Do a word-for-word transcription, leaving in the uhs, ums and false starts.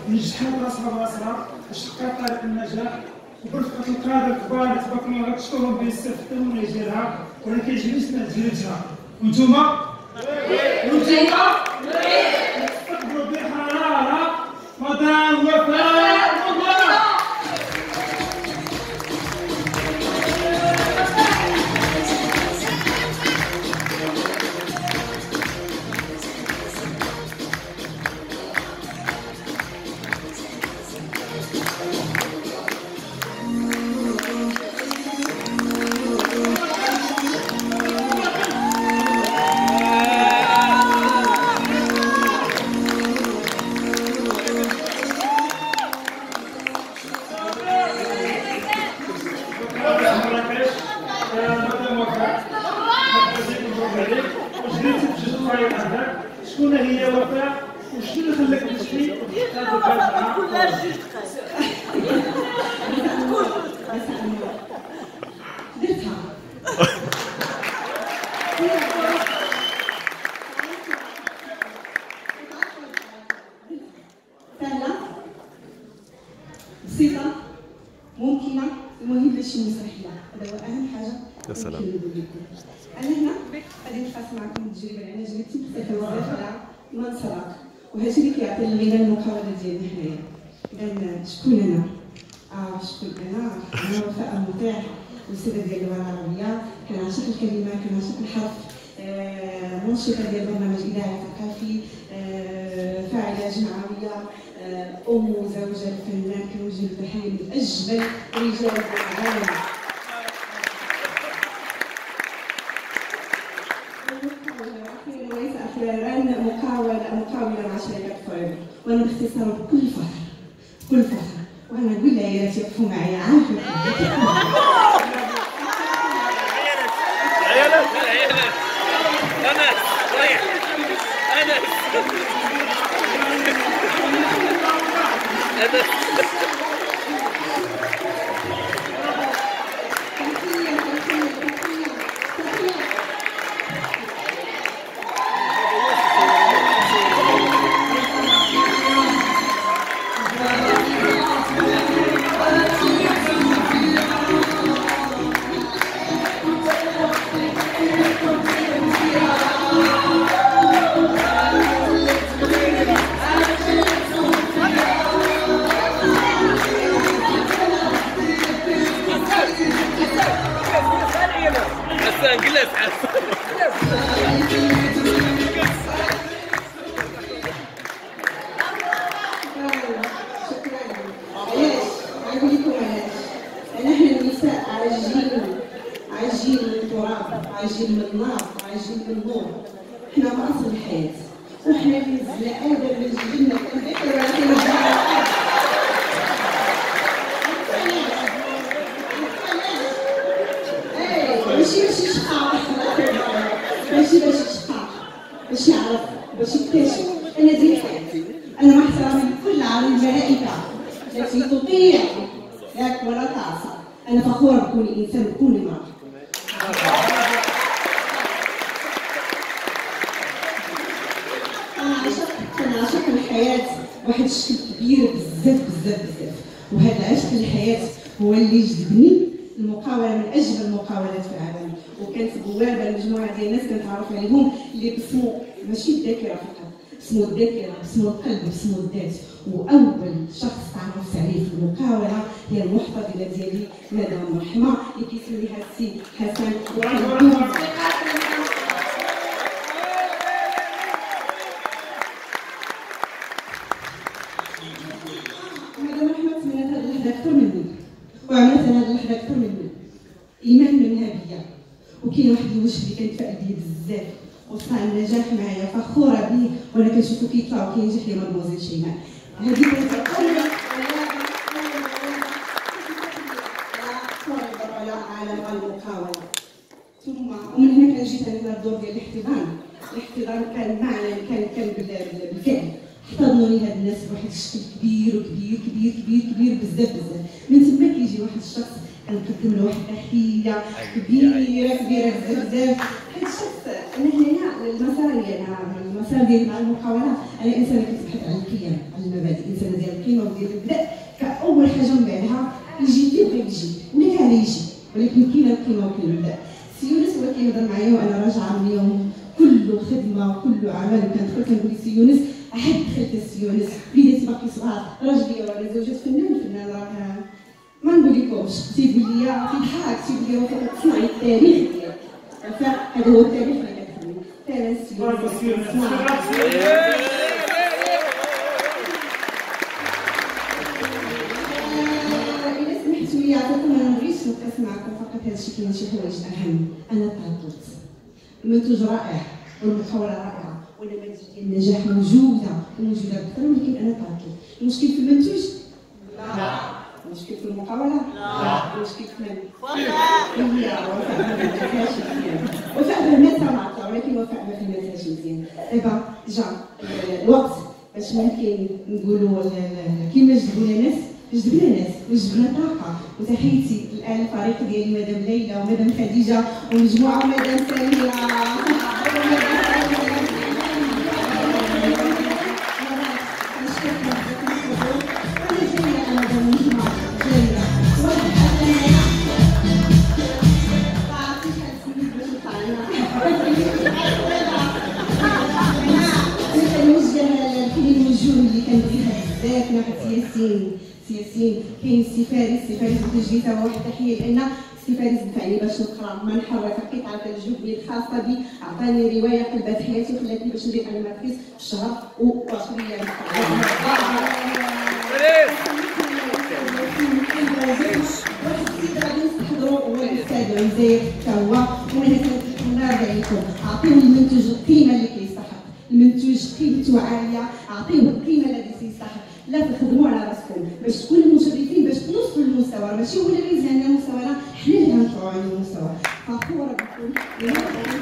نجحوا براسها براسها اشتقى طريق النجاح وبرفقة القادة الكبار تبارك الله كتشكرهم بيستفدوا من رجالها وانا كيعجبني سمع تجربتها وانتوما وانتوما تستقبلوا بحرارة مدام وفاء مبارك. شكون هي وفاء وشنو اللي خلاك تمشي هذا الفاجعه؟ كلها جوج درتها سهلة بسيطة ممكنة المهم باش نسرح لها هذا هو أهم حاجة. يا سلام. أنا هنا غادي نقاسم معكم التجربة اللي أنا جربتي بزاف بزاف على منصرك وهادشي اللي كيعطي الغنى المقاولة ديالنا حنايا. إذا شكون أنا؟ آه شكون أنا؟ أنا وفاء مطيع والسيدة ديال اللغة العربية، كنعشق الكلمة كنعشق الحرف، آه منشطة ديال برنامج إذاعي ثقافي، آه فاعلة جمعوية، آه أم وزوجة الفنان كنوجه التحية من أجمل رجال العالم. مقاولة مقاولة مع شركة فوريفر وأنا باختصار بكل فخر بكل فخر وأنا نقول لعائلاتي يقفوا معايا عارفة عيالات عيالات أنا ريح أنا أنا انجلس نحن النساء عاجين عاجين من التراب عاجين من النار عاجين من النور. احنا راس الحياه وحنا اللي نزل ادم من جبلنا كنذكر ماشي باش يشقى ماشي باش يشقى باش يعرف باش يكتشف. انا ديال حياتي انا مع احترامي لكل عالم الملائكه التي تطيع ياك ولا تعصى. انا فخوره بكوني انسان بكوني امراه. انا عشقت انا عشقت الحياه واحد الشكل كبير بزاف بزاف بزاف وهذا العشق للحياه هو اللي جذبني المقاولة من أجمل المقاولات في العالم. وكانت بوابة لمجموعة ديال الناس كنتعرف عليهم اللي بسموا ماشي الذاكرة فقط، بسموا الذاكرة، بسموا القلب، بسموا الذات. وأول شخص تعرفت عليه في المقاولة هي المحتضنة ديالي مدام رحمة اللي كيسميها السي حسن وعبدو. مدام رحمة تمنات هاد اللحظة أكثر مني وعملت انا هاد اللحظه اكثر مني ايمان منها بيا. وكاين واحد الوجه اللي كنتفائل بيه بزاف وصنع النجاح معايا فخوره بيه وانا كنشوفو كيطلع وكينجح يا مدموزيل شيماء. هذه كانت اول على عالم المقاوله. ثم ومن هنا كان جيت انا الدور ديال الاحتضان. الاحتضان كان معلن كان كان بالفعل احتضنوا لي هاد الناس بواحد الشكل كبير وكبير كبير كبير كبير بزاف بزاف. من تما كيجي واحد الشخص كنقدم له واحد التحيه كبيره كبيره بزاف بزاف. هاد الشخص انا هنايا المسار انا المسار ديالي مع المقاوله، انا انسانه كتبحث عن القيم، على المبادئ، انسانه ديال القيمه وديال البدء كاول حاجه، من بعدها يجي اللي بغى يجي ولا كان يجي، ولكن كاينه القيمه وكاين البدء. سي يونس هو كيهضر معايا وانا راجعه من اليوم كله خدمه وكله عمل، وكندخل كنقول سي يونس عاد دخلت السي يونس بديتي باقي صغار، راجلي وانا زوجة فنان، فنان راه ما نقول لكمش، تيقول لي تيضحك تيقول لي وفاء تصنعي التاريخ ديالك، وفاء هذا هو التاريخ اللي كتبني فعلا السي يونس. إلا سمحتوا لي عطاكم انا مبغيتش نتقاسم معكم فقط هذا الشيء، كاين شي حوايج اهم. انا تعطلت، المنتوج رائع والمحاولة رائعة والنماذج ديال النجاح موجودة وموجودة بكثرة، ولكن أنا تعطلت. المشكل في المنتوج؟ لا. المشكل في المقاولة؟ لا. المشكل في من؟ هي وفاء ما فهمتهاش مزيان. وفاء فهمتها معطلة، ولكن وفاء ما فهمتهاش مزيان. دابا جا الوقت باش ممكن نقولوا كيما جذبونا ناس، جذبنا ناس وجذبنا طاقة. وتحيتي الآن الفريق ديالي مدام ليلى ومدام خديجة ومجموعة ومدام سامية. اللي كنبغيها بزاف ناحية سياسيين سياسيين كاين السي فارس، السي فارس بوجه تا واحد التحيه، لان السي فارس دفعني باش نقرا ما نحرك، لقيت عارفه الجهد الخاصه بي، عطاني روايه قلبت حياتي وخلاتني باش ندير انيماتريس في الشهر وعشرين يوم. واحد السيد غادي نستحضروا هو الاستاذ عزير تا هو، وانا كنرجع لكم اعطيو المنتوج القيمه اللي كيستحق، المنتوج قيمته عاليه، اعطيوه القيمه التي تستحق، لا تخدموا على راسكم باش تكونوا مشرفين، باش توصلوا للمستوى، ماشي هو اللي يزهنا مستوانا، حنا اللي غنطلعوا على المستوى. فخوره بكم.